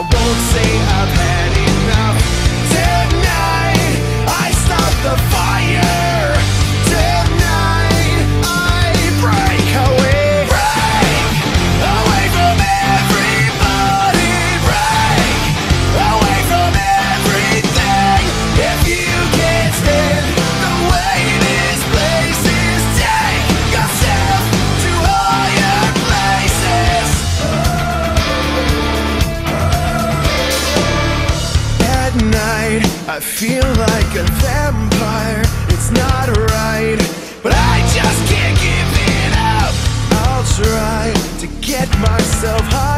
won't say I've had enough. Tonight I start the fire. Tonight I break away. Break away from everybody. Break away from everything. If you can't stand the way this place is, take yourself to higher places. At night I feel like a vampire. It's not right, but I just can't give it up. I'll try to get myself high.